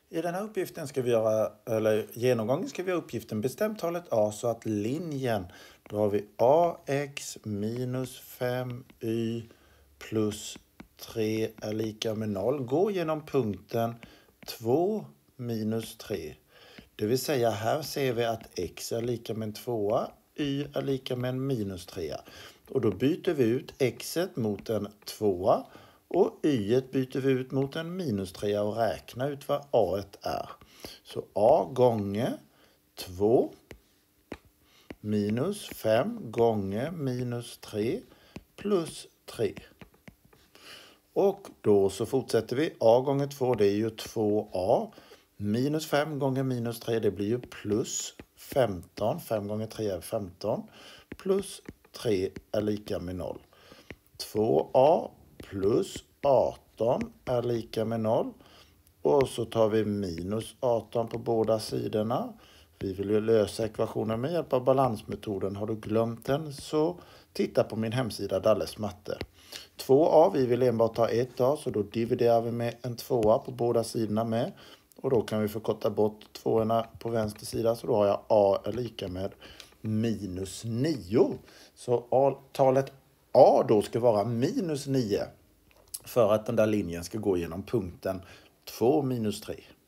I den här uppgiften ska vi genomgången ska vi göra uppgiften bestämt talet a så att linjen, då har vi ax minus 5y plus 3 är lika med 0. Gå genom punkten 2 minus 3. Det vill säga här ser vi att x är lika med en 2, y är lika med en minus 3. Och då byter vi ut x mot en 2 och y byter vi ut mot en minus 3 och räknar ut vad a är. Så a gånger 2 minus 5 gånger minus 3 plus 3. Och då så fortsätter vi. A gånger 2 det är ju 2a. Minus 5 gånger minus 3 det blir ju plus 15. 5 gånger 3 är 15. Plus 3 är lika med 0. 2a plus 18 är lika med 0. Och så tar vi minus 18 på båda sidorna. Vi vill ju lösa ekvationen med hjälp av balansmetoden. Har du glömt den så titta på min hemsida Dalles matte. 2a, vi vill enbart ta 1a så då dividerar vi med en 2a på båda sidorna med. Och då kan vi förkorta bort 2:orna på vänster sida så då har jag a är lika med minus 9. Så talet a då ska vara minus 9 för att den där linjen ska gå genom punkten 2 minus 3.